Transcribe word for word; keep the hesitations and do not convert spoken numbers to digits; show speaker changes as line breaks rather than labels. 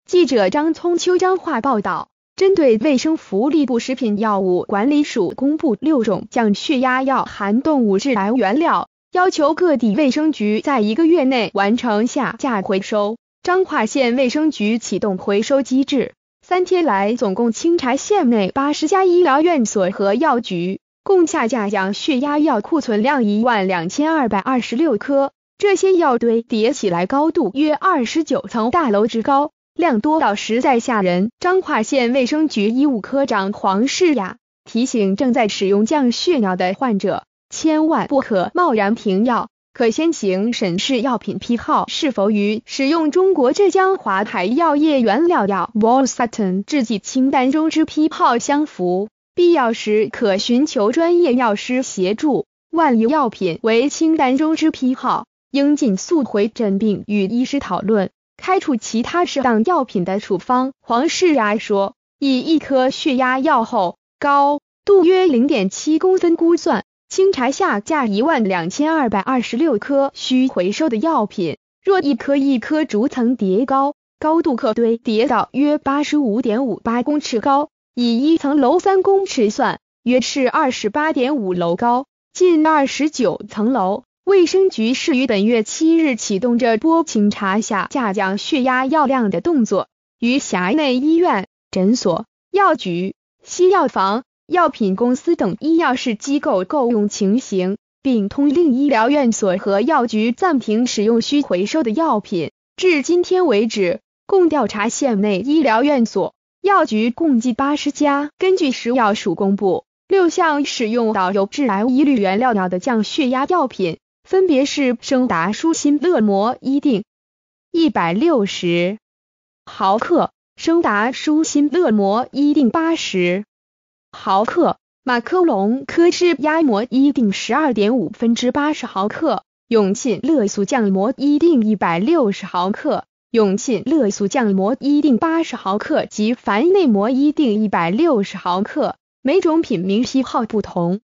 记者张聪秋彰化报道，针对卫生福利部食品药物管理署公布六种降血压药含动物致癌原料，要求各地卫生局在一个月内完成下架回收。彰化县卫生局启动回收机制，三天来总共清查县内八十家医疗院所和药局，共下架降血压药库存量一万两千二百二十六颗。这些药堆叠起来高度约二十九层大楼之高，量多到实在吓人。彰化县卫生局医务科长黄世雅提醒正在使用降血药的患者，千万不可贸然停药，可先行审视药品批号是否与使用中国浙江华海药业原料药 Valsartan 制剂清单中之批号相符，必要时可寻求专业药师协助。万一药品为清单中之批号，应尽速回诊并与医师讨论，开出其他适当药品的处方。黄世雅说，以一颗血压药厚、高度约 零点七公分估算，清查下架一万两千二百二十六颗需回收的药品，若一颗一颗逐层叠高，高度可堆叠到约 八十五点五八公尺高，以一层楼三公尺算，约是 二十八点五楼高，近二十九层楼。卫生局是于本月七日启动这波清查下架降血压药量的动作，于辖内医院、诊所、药局、西药房、药品公司等医药事机构购用情形，并通令医疗院所和药局暂停使用需回收的药品。至今天为止，共调查县内医疗院所、药局共计八十家。根据食药署公布，六项使用到有致癌疑虑原料药的降血压药品，分别是升达舒心乐膜一定一百六十毫克、升达舒心乐膜一定八十毫克、马科龙科脂压膜一定 十二点五分之八十毫克、永沁乐素降膜一定一百六十毫克、永沁乐素降膜一定八十毫克及凡内膜一定一百六十毫克。每种品名批号不同，